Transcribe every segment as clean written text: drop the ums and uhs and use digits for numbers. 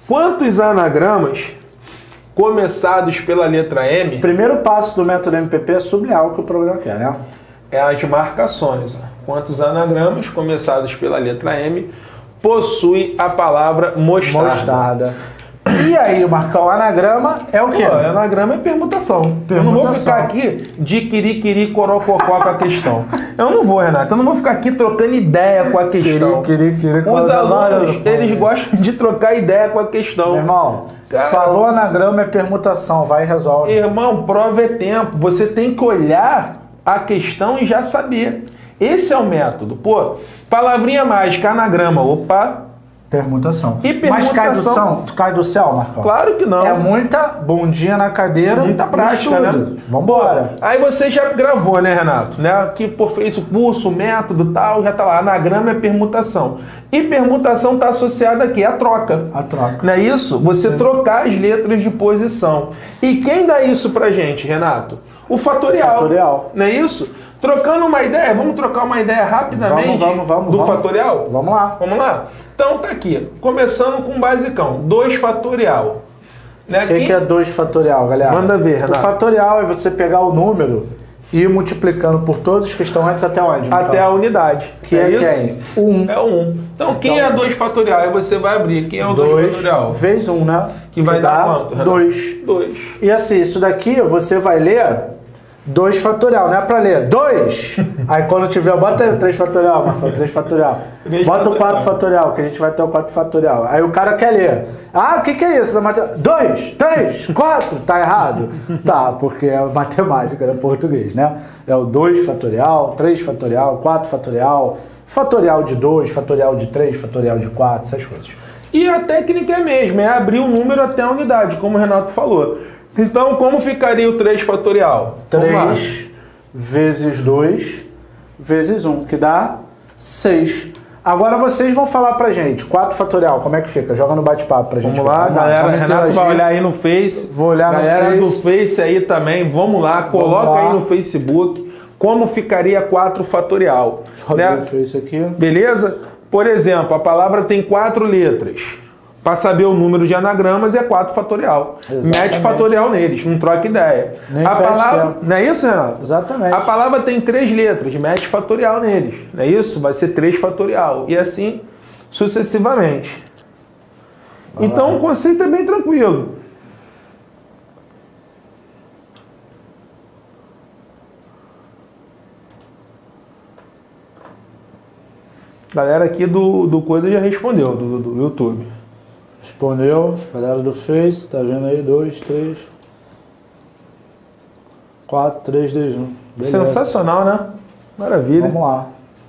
Quantos anagramas começados pela letra M? O primeiro passo do método MPP é sublinhar o que o programa quer, né? É as marcações. Ó. Quantos anagramas começados pela letra M possui a palavra mostarda? Mostarda. E aí, Marcão, o anagrama é o quê? Pô, anagrama é permutação. Eu não vou ficar aqui de quiri corococó com a questão. Eu não vou, Renato. Eu não vou ficar aqui trocando ideia com a questão. Os alunos, eles gostam de trocar ideia com a questão. Meu irmão, cara, falou anagrama é permutação. Vai e resolve. Irmão, prova é tempo. Você tem que olhar a questão e já saber. Esse é o método. Pô, palavrinha mágica, anagrama. Opa... Permutação. E permutação. Mas cai do céu, Marcão? Claro que não. É muita bundinha na cadeira. Muita prática, né? Vambora. Aí você já gravou, né, Renato? Né? Que pô, fez o curso, o método tal, já tá lá. Anagrama é permutação. E permutação está associada aqui à troca. A troca. Não é isso? Você trocar as letras de posição. E quem dá isso pra gente, Renato? O fatorial. O fatorial. Não é isso? Trocando uma ideia, vamos trocar uma ideia rapidamente do fatorial? Vamos lá. Vamos lá? Então tá aqui, começando com o basicão, 2 fatorial. Né? O que é 2 fatorial, galera? Manda ver, Renato. O fatorial é você pegar o número e ir multiplicando por todos que estão antes até onde? Até a unidade. Que é quem? 1. É o 1. Então quem é 2 fatorial? Aí você vai abrir. Quem é o 2 fatorial? Vezes 1, né? Que vai dar quanto, Renato? 2. 2. E assim, isso daqui você vai ler 2 fatorial, não é pra ler 2. Aí quando tiver, bota aí o 3 fatorial, Marcão, 3 fatorial. Bota o 4 fatorial, que a gente vai ter o 4 fatorial. Aí o cara quer ler. Ah, o que é isso? 2, 3, 4. Tá errado? Tá, porque é matemática, é português, né? É o 2 fatorial, 3 fatorial, 4 fatorial, fatorial de 2, fatorial de 3, fatorial de 4, essas coisas. E a técnica é a mesma, é abrir o número até a unidade, como o Renato falou. Então, como ficaria o 3 fatorial? 3 vezes 2 vezes 1, que dá 6. Agora vocês vão falar pra gente, 4 fatorial, como é que fica? Joga no bate-papo pra gente. Vamos lá, galera. Renato vai olhar aí no Face. Vou olhar no Face. Galera do Face aí também, vamos lá, coloca aí no Facebook como ficaria 4 fatorial. Né? Face aqui. Beleza? Por exemplo, a palavra tem 4 letras. Para saber o número de anagramas é 4 fatorial. Exatamente. Mete fatorial neles, não troca ideia. Nem a palavra, tempo. não é isso, Renato? Exatamente. A palavra tem 3 letras, mete fatorial neles. Não é isso? Vai ser 3 fatorial. E assim sucessivamente. Então o conceito é bem tranquilo. Galera aqui do Coisa já respondeu, do YouTube. Respondeu, galera do Face, tá vendo aí? 2, 3, 4, 3, 2, 1. Beleza. Sensacional, né? Maravilha. Vamos lá.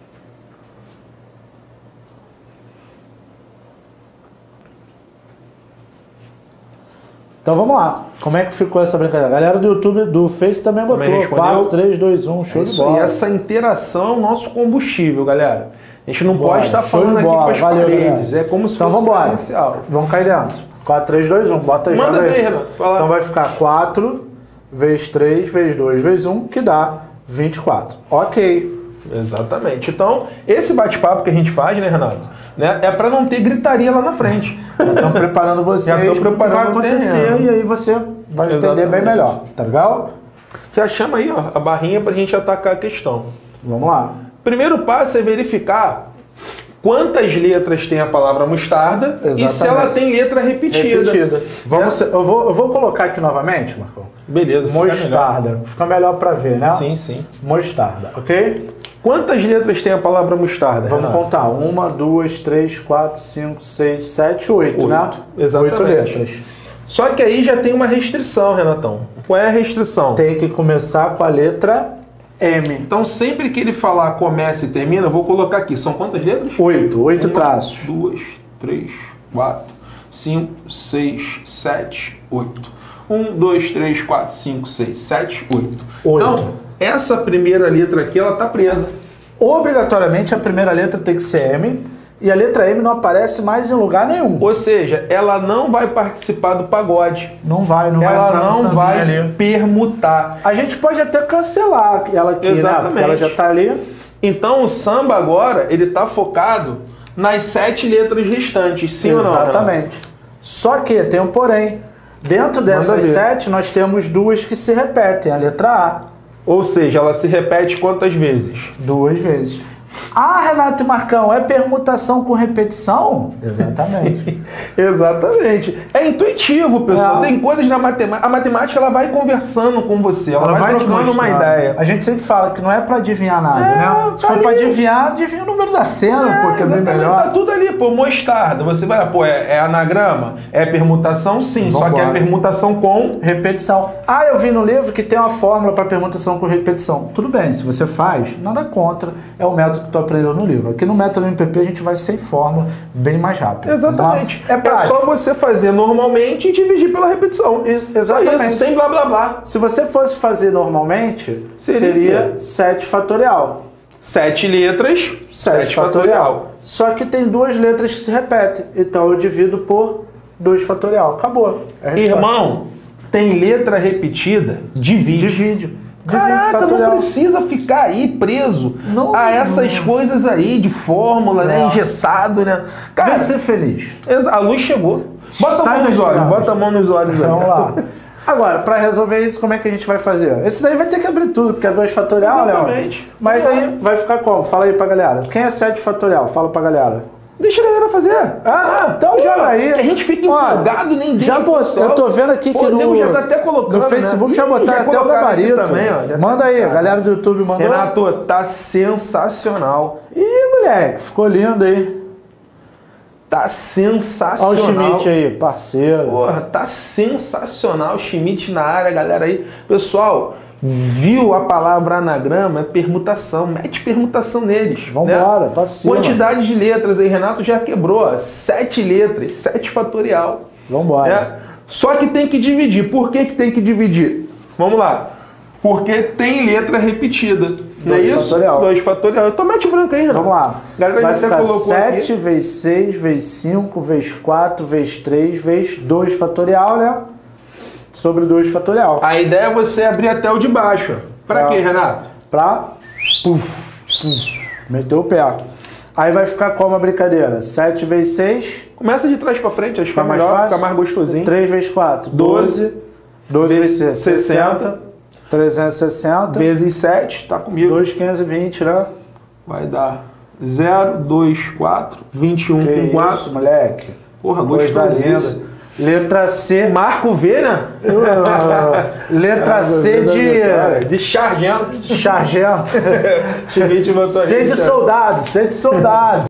Então vamos lá. Como é que ficou essa brincadeira? A galera do YouTube, do Face também botou. 4, 3, 2, 1, show de bola. E essa interação é o nosso combustível, galera. A gente não pode estar show falando de aqui bola. com as Valeu, paredes. galera. É como se então fosse vamos presencial. Vamos cair dentro. 4, 3, 2, 1. Bota aí, Manda joga ver, aí. Renato. Vai lá. Então vai ficar 4 vezes 3 vezes 2 vezes 1, que dá 24. Ok. Exatamente. Então, esse bate-papo que a gente faz, né, Renato? Né, é para não ter gritaria lá na frente. Estamos preparando vocês Já estou preparando vai acontecer e aí você vai entender bem melhor. Tá legal? Já chama aí, ó, a barrinha para a gente atacar a questão. Vamos lá. Primeiro passo é verificar quantas letras tem a palavra mostarda. Exatamente. E se ela tem letra repetida. Vamos, eu vou colocar aqui novamente, Marcão. Beleza. Mostarda. Fica melhor para ver, né? Sim, sim. Mostarda, ok? Quantas letras tem a palavra mostarda? Vamos contar. 1, 2, 3, 4, 5, 6, 7, 8, né? Exatamente. 8 letras. Só que aí já tem uma restrição, Renatão. Qual é a restrição? Tem que começar com a letra M. Então, sempre que ele falar começa e termina, eu vou colocar aqui. São quantas letras? 8. 8 traços. 2, 3, 4, 5, 6, 7, 8. 1, 2, 3, 4, 5, 6, 7, 8. Então, essa primeira letra aqui, ela tá presa. Obrigatoriamente, a primeira letra tem que ser M. E a letra M não aparece mais em lugar nenhum. Ou seja, ela não vai participar do pagode. Não vai entrar ela não vai permutar. A gente pode até cancelar ela aqui, né? Porque ela já tá ali. Então o samba agora, ele tá focado nas 7 letras restantes, sim ou não? Exatamente. Só que tem um porém. Dentro dessas 7, nós temos 2 que se repetem, a letra A. Ou seja, ela se repete quantas vezes? 2 vezes. Ah, Renato e Marcão, é permutação com repetição? Exatamente. Sim, exatamente. É intuitivo, pessoal. Tem coisas na matemática. A matemática ela vai conversando com você, ela vai trocando uma ideia. A gente sempre fala que não é pra adivinhar nada, né? Se for pra adivinhar, adivinha o número da cena, porque é bem melhor. Tá tudo ali, pô, mostarda. Você vai, pô, é anagrama? É permutação? Sim, só que é permutação com repetição. Ah, eu vi no livro que tem uma fórmula para permutação com repetição. Tudo bem, se você faz, nada contra. É o método que tu aprendeu no livro. Aqui no método MPP a gente vai sem fórmula, bem mais rápido. Exatamente. É só você fazer normalmente e dividir pela repetição. Isso, exatamente. Só isso, sem blá blá blá. Se você fosse fazer normalmente, seria 7 fatorial. 7 letras, 7 fatorial. Só que tem 2 letras que se repetem. Então eu divido por 2 fatorial. Acabou. Irmão, tem letra repetida? Divide. Caraca, não precisa ficar aí preso a essas coisas aí de fórmula, né? Engessado, né? Cara, vai ser feliz. A luz chegou. Bota a mão nos olhos, bota a mão nos olhos. Vamos lá. Agora, para resolver isso, como é que a gente vai fazer? Esse daí vai ter que abrir tudo, porque é 2 fatorial, né? Exatamente. Mas aí vai ficar como? Fala aí pra galera. Quem é 7 fatorial? Fala pra galera. Deixa a galera fazer. Então joga aí. Que a gente fica empolgado, nem deixa. Eu tô vendo aqui que já tá até colocando, no Facebook, né? Já botaram até o gabarito. Também, ó, manda aí, a galera do YouTube mandou. Renato, tá sensacional. Ih, moleque, ficou lindo aí. Tá sensacional. Olha o Schmidt aí, parceiro. Porra, tá sensacional o Schmidt na área, galera aí. Pessoal, viu a palavra anagrama? É permutação. Mete permutação neles. Vambora, né? Parceiro. Quantidade de letras aí, Renato já quebrou. 7 letras, 7 fatorial. Vambora. Né? Só que tem que dividir. Por que tem que dividir? Vamos lá. Porque tem letra repetida. Não é isso? 2 fatorial. Eu tô mete branco aí, Renato. Vamos lá. Galera, vai ficar 7 vezes 6, vezes 5, vezes 4, vezes 3, vezes 2 fatorial, né? Sobre 2 fatorial. A ideia é você abrir até o de baixo. Pra quê, Renato? Pra meter o pé. Aí vai ficar como a brincadeira? 7 vezes 6. Começa de trás pra frente, acho que fica mais fácil, fica mais gostosinho. 3 vezes 4, 12. 12 vezes 60. 360. Vezes 7, tá comigo. 2,520, né? Vai dar 0, 2, 4, 21 que com 4. Isso, moleque. Porra, gostosinho. Letra C. Marco V, né? Letra C de sargento. Sargento. C de soldado. C de soldado.